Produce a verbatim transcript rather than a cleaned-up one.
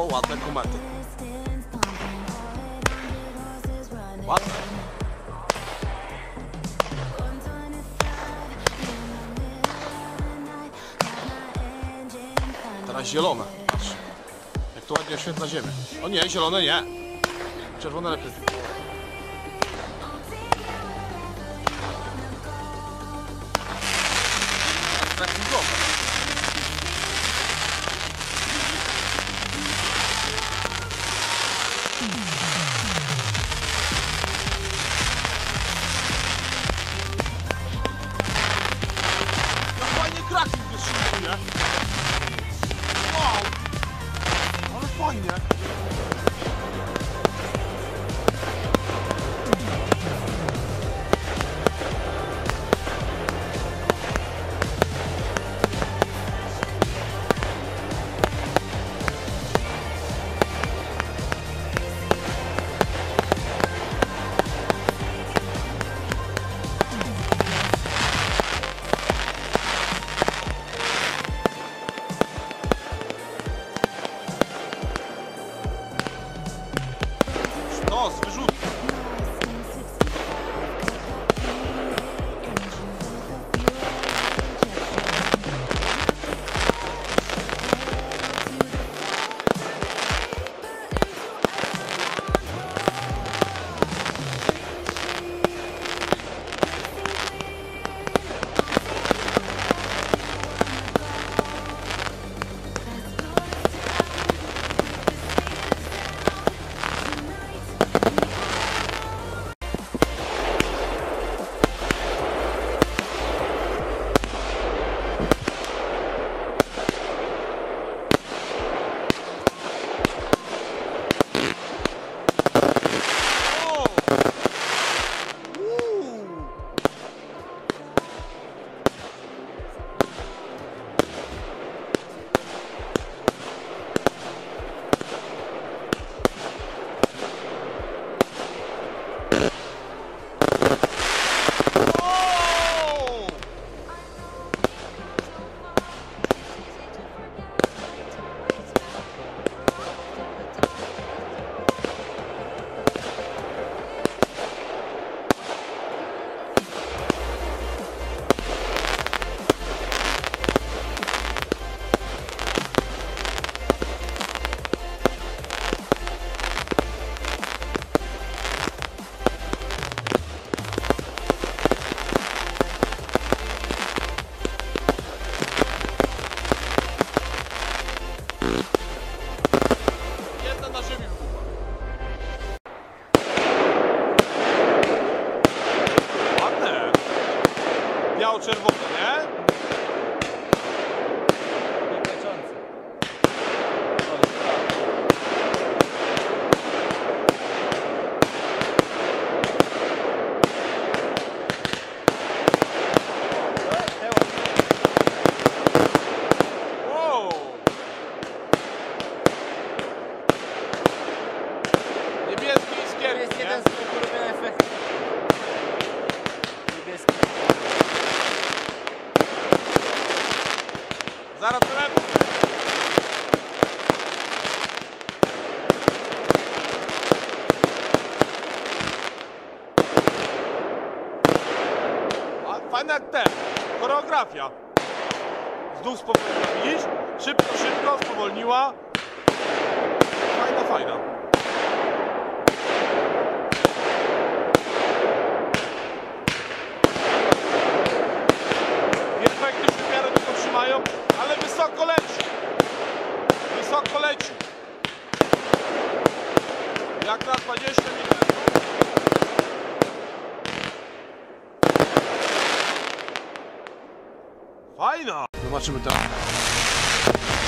ładne komety. Ładne. Teraz zielone. Patrz. Jak to ładnie oświetla ziemię. O nie, zielone nie. Czerwone lepiej. Wow! Ale fajnie! Sztos, wyrzut! Jedna na ziemi wybuchła. Ładne. Biało-czerwone, nie? Jest jeden z moich ulubionych efektów. Niebieski. Zaraz do lewo. A fajne jak te. Choreografia. Znów spowolniła, widzisz? Szybko, szybko, spowolniła. Fajna, fajna. Efekty się w miarę tylko trzymają, ale wysoko leci. Wysoko leci. Jak na dwadzieścia milimetrów. Fajna. Zobaczymy teraz.